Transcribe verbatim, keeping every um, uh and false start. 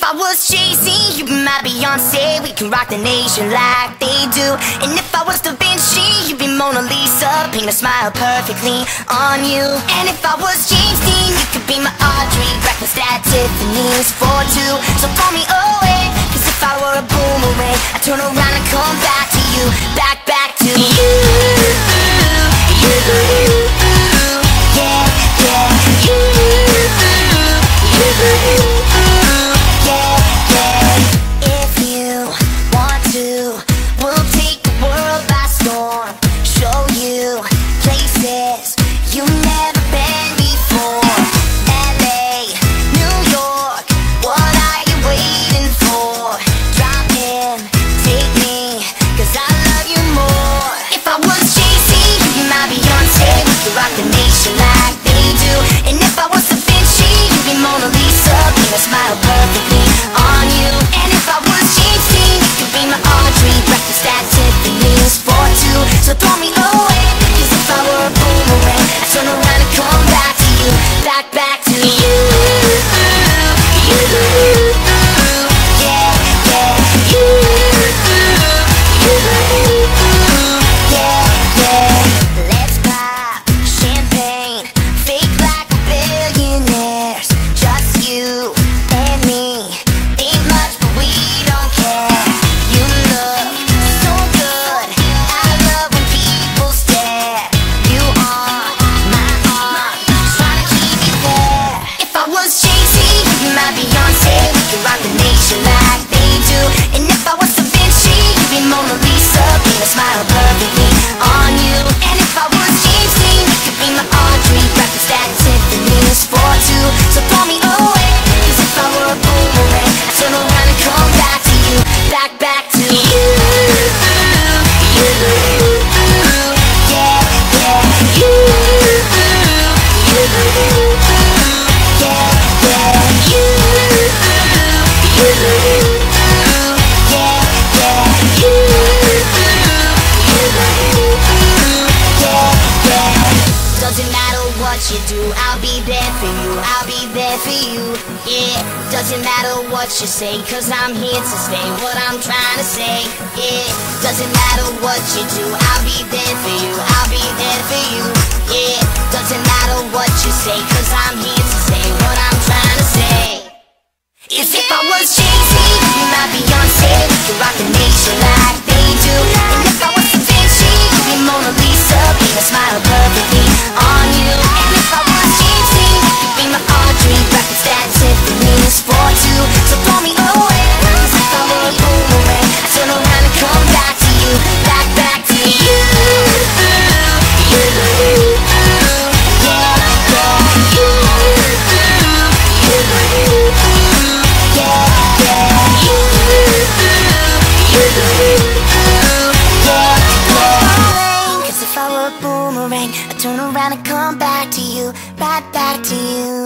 If I was Jay-Z, you'd be my Beyonce. We can rock the nation like they do. And if I was Da Vinci, you'd be Mona Lisa. Paint a smile perfectly on you. And if I was James Dean, you could be my Audrey. Breakfast at Tiffany's for two. So call me away, cause if I were a boomerang, I'd turn around and come back to you. Back, back to you. You, you, yeah, yeah. You, you, yeah, yeah. If you want to, we'll take the world by storm. Show you places you've never been before. L A, New York, what are you waiting for? Drop in, take me, cause I love you more. If I was Jay-Z, you'd be my Beyonce. We could rock the nation like they do. And if I was Da Vinci, you'd be Mona Lisa. Paint a smile perfectly on you. And if I was James Dean, you could be my Audrey. Breakfast at Tiffany's for two. So throw me away, cause if I were a boomerang, I'd turn around and come back to you. Back, back to you. You, yeah, yeah. You, you, yeah, yeah. Let's pop champagne, fake like a billionaires. Just you and me, ain't much but we don't care. You look so good, I love when people stare. You on my arm, trying to keep you there. If I was Jay-Z, you'd be my Beyonce. We could rock the nation like they do. And if I was Da Vinci, you'd be Mona Lisa. Paint a smile perfectly on you. And if I was James Dean, you could be my Audrey. Breakfast at Tiffany's for two. So throw me away, cause if I were a boomerang, I'd turn around and come back to you. Back, back to you. You, yeah, yeah. You, you, yeah, yeah. You, you, yeah, yeah. You, yeah, yeah. Doesn't matter what you do, I'll be there for you, I'll be there for you, yeah. Doesn't matter what you say, cause I'm here to stay. What I'm trying to say, yeah. Doesn't matter what you do, I'll be there for you, I'll be there for you, yeah. Doesn't matter what you say, cause I'm here to say what I'm trying to say. Is if I was Jay-Z, you'd be my Beyonce. We could rock the nation like they do. And if I was Da Vinci, you'd be Mona Lisa. Paint a smile perfectly on you. And if I was James Dean, you could be my Audrey. Breakfast at Tiffany's for two. So throw me away, cause if I were a boomerang, I'd turn around and come back to you. Back, back to you. You, yeah, yeah. You, you, yeah, yeah. You, you, yeah, yeah. Cause if I were a boomerang, I'd turn around and come back to you. Right back to you.